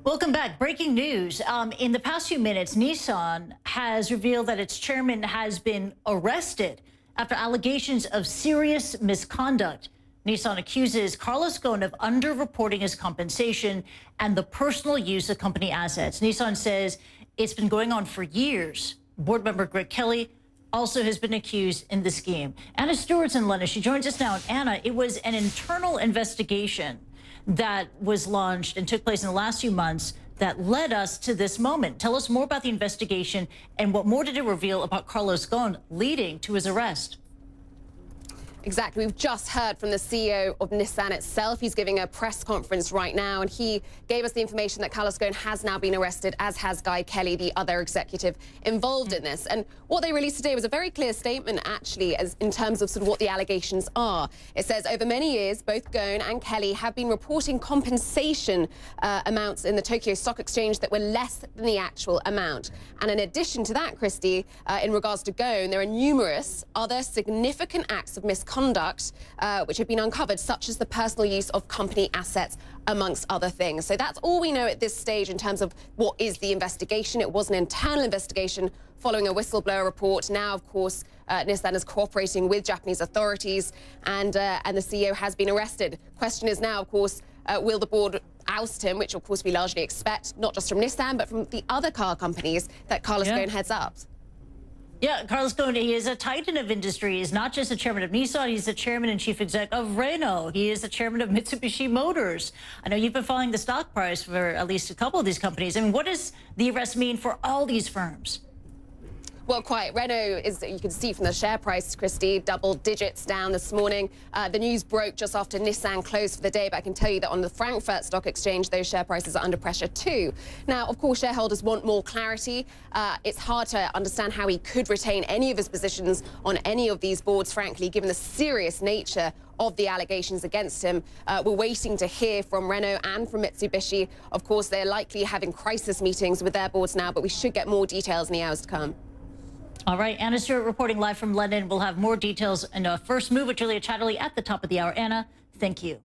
Welcome back. Breaking news. In the past few minutes, Nissan has revealed that its chairman has been arrested after allegations of serious misconduct. Nissan accuses Carlos Ghosn of underreporting his compensation and the personal use of company assets. Nissan says it's been going on for years. Board member Greg Kelly also has been accused in the scheme. Anna Stewart's in London. She joins us now. And Anna, it was an internal investigation that was launched and took place in the last few months that led us to this moment. Tell us more about the investigation and what more did it reveal about Carlos Ghosn leading to his arrest? Exactly. We've just heard from the CEO of Nissan itself. He's giving a press conference right now, and he gave us the information that Carlos Ghosn has now been arrested, as has Guy Kelly, the other executive involved in this. And what they released today was a very clear statement, actually, as in terms of sort of what the allegations are. It says, over many years, both Ghosn and Kelly have been reporting compensation amounts in the Tokyo Stock Exchange that were less than the actual amount. And in addition to that, Christy, in regards to Ghosn, there are numerous other significant acts of misconduct which have been uncovered, such as the personal use of company assets, amongst other things. So that's all we know at this stage in terms of what is the investigation. It was an internal investigation following a whistleblower report. Now, of course, Nissan is cooperating with Japanese authorities, and the CEO has been arrested. Question is now, of course, will the board oust him, which of course we largely expect, not just from Nissan, but from the other car companies that Carlos Ghosn heads up. Yeah, Carlos Ghosn, he is a titan of industry. He's not just the chairman of Nissan, he's the chairman and chief exec of Renault. He is the chairman of Mitsubishi Motors. I know you've been following the stock price for at least a couple of these companies. I mean, what does the arrest mean for all these firms? Well, quite. Renault is, you can see from the share price, Christy, double digits down this morning. The news broke just after Nissan closed for the day, but I can tell you that on the Frankfurt Stock Exchange, those share prices are under pressure too. Now, of course, shareholders want more clarity. It's hard to understand how he could retain any of his positions on any of these boards, frankly, given the serious nature of the allegations against him. We're waiting to hear from Renault and from Mitsubishi. Of course, they're likely having crisis meetings with their boards now, but we should get more details in the hours to come. All right, Anna Stewart reporting live from London. We'll have more details in First Move with Julia Chatterley at the top of the hour. Anna, thank you.